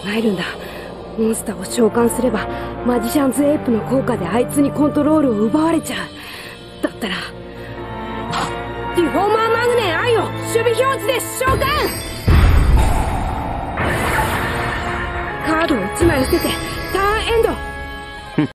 えるんだ。モンスターを召喚すればマジシャンズエープの効果であいつにコントロールを奪われちゃう。だったらディフォーマーマグネアイを守備表示で召喚。カードを1枚伏せてターンエンド。